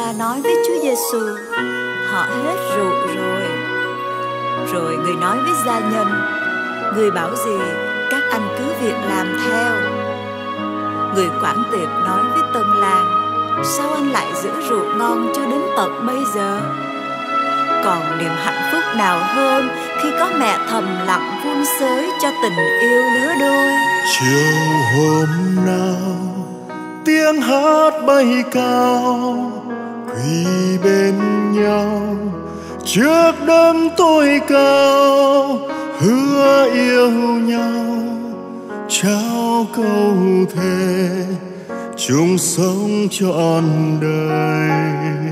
la nói với Chúa Giêsu: họ hết rượu rồi. Rồi người nói với gia nhân: người bảo gì các anh cứ việc làm theo. Người quản tiệc nói với tân lang: sao anh lại giữ rượu ngon cho đến tận bây giờ? Còn niềm hạnh phúc nào hơn khi có mẹ thầm lặng vun xới cho tình yêu lứa đôi. Chiều hôm nào tiếng hát bay cao, quỳ bên nhau trước đấng tối cao, hứa yêu nhau trao câu thề chung sống trọn đời.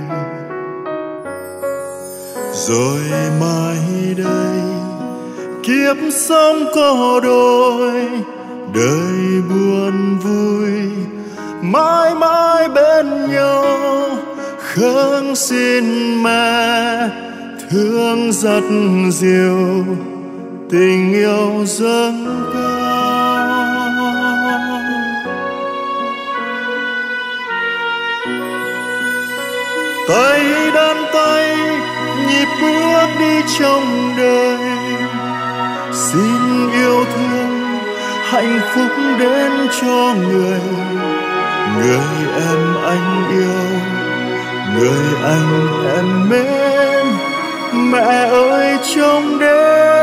Rồi mai đây kiếp sống có đôi, đời buồn vui mãi mãi bên nhau. Khấn xin mẹ thương dắt dìu tình yêu dâng cao. Tay đan tay nhịp bước đi trong đời, xin yêu thương hạnh phúc đến cho người em anh yêu, người anh em mến. Mẹ ơi trông đến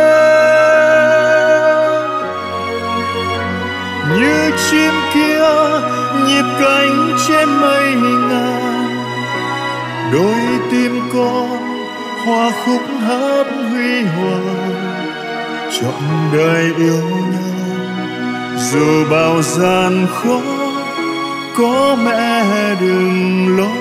như chim kia nhịp cánh trên mây ngàn, đôi tim con hoa khúc hát huy hoàng, trọn đời yêu nhau dù bao gian khó. Có mẹ đừng lo.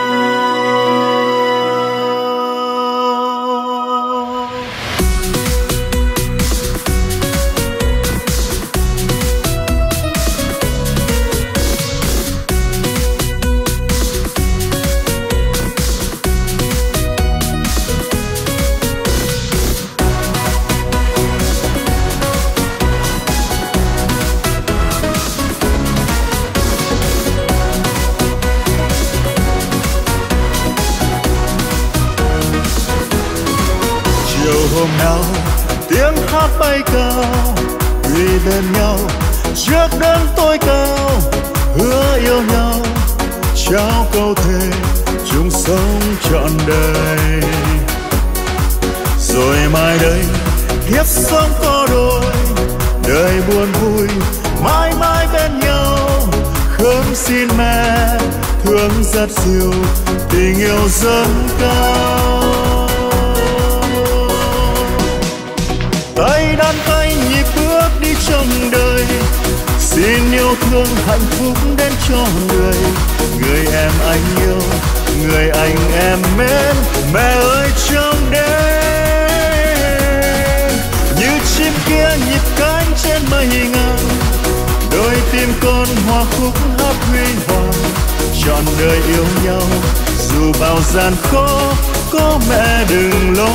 Hôm nào tiếng hát bay cao, quỳ bên nhau trước đấng tối cao, hứa yêu nhau trao câu thề chung sống trọn đời. Rồi mai đây kiếp sống có đôi, đời buồn vui mãi mãi bên nhau. Khấn xin mẹ thương dắt dìu tình yêu dâng cao. Tay đan tay nhịp bước đi trong đời, xin yêu thương hạnh phúc đến cho người em anh yêu, người anh em mến. Mẹ ơi trông đến như chim kia nhịp cánh trên mây ngàn, đôi tim con hoa khúc hát huy hoàng, trọn đời yêu nhau dù bao gian khó. Có mẹ đừng lo.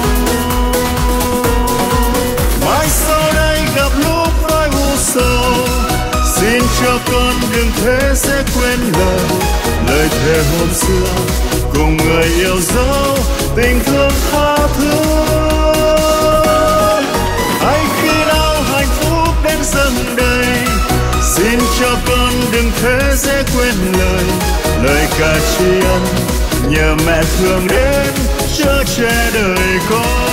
Mai sau đây gặp lúc nỗi u sầu, xin cho con đừng thế sẽ quên lời thề hôm xưa cùng người yêu dấu tình thương tha thứ. Hay khi nào hạnh phúc đến dâng đầy, xin cho con đừng thế sẽ quên lời ca tri ân nhờ mẹ thương đến chở che đời con.